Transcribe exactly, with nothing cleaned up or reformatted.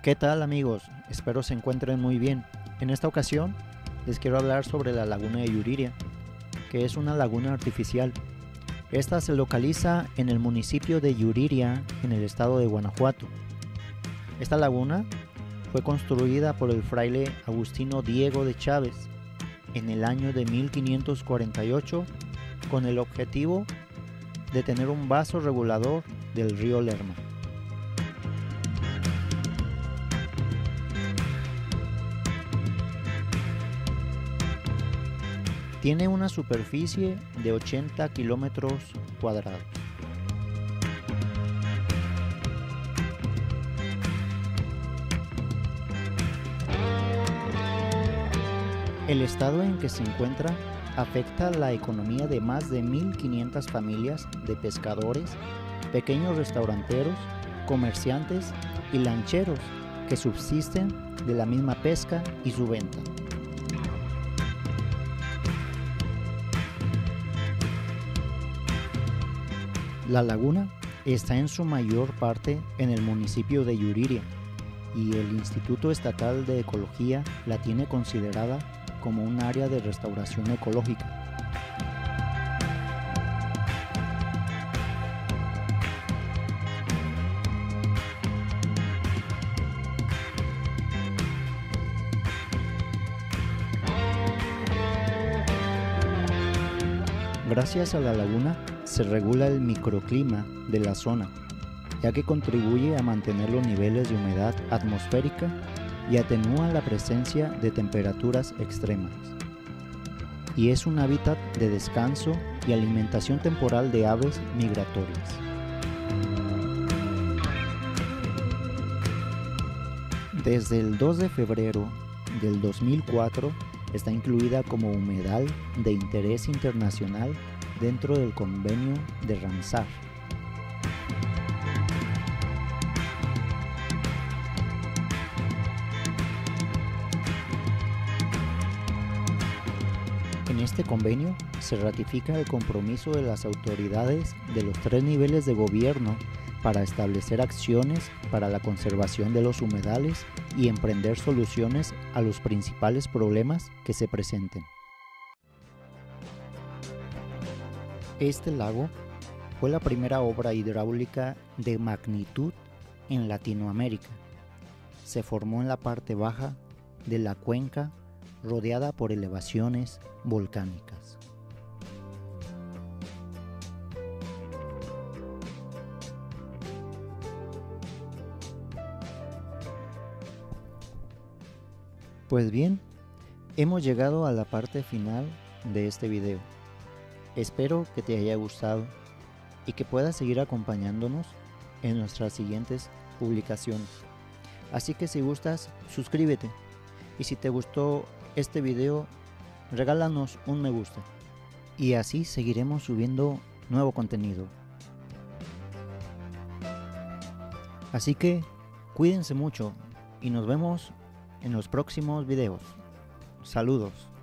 ¿Qué tal amigos? Espero se encuentren muy bien. En esta ocasión les quiero hablar sobre la laguna de Yuriria, que es una laguna artificial. Esta se localiza en el municipio de Yuriria, en el estado de Guanajuato. Esta laguna fue construida por el fraile Agustino Diego de Chávez en el año de mil quinientos cuarenta y ocho con el objetivo de tener un vaso regulador del río Lerma. Tiene una superficie de ochenta kilómetros cuadrados. El estado en que se encuentra afecta la economía de más de mil quinientas familias de pescadores, pequeños restauranteros, comerciantes y lancheros que subsisten de la misma pesca y su venta. La laguna está en su mayor parte en el municipio de Yuriria y el Instituto Estatal de Ecología la tiene considerada como un área de restauración ecológica. Gracias a la laguna se regula el microclima de la zona, ya que contribuye a mantener los niveles de humedad atmosférica y atenúa la presencia de temperaturas extremas. Y es un hábitat de descanso y alimentación temporal de aves migratorias. Desde el dos de febrero del dos mil cuatro está incluida como humedal de interés internacional dentro del convenio de Ramsar. En este convenio se ratifica el compromiso de las autoridades de los tres niveles de gobierno para establecer acciones para la conservación de los humedales y emprender soluciones a los principales problemas que se presenten. Este lago fue la primera obra hidráulica de magnitud en Latinoamérica. Se formó en la parte baja de la cuenca rodeada por elevaciones volcánicas. Pues bien, hemos llegado a la parte final de este video. Espero que te haya gustado y que puedas seguir acompañándonos en nuestras siguientes publicaciones. Así que si gustas, suscríbete. Y si te gustó este video, regálanos un me gusta. Y así seguiremos subiendo nuevo contenido. Así que cuídense mucho y nos vemos en los próximos videos. Saludos.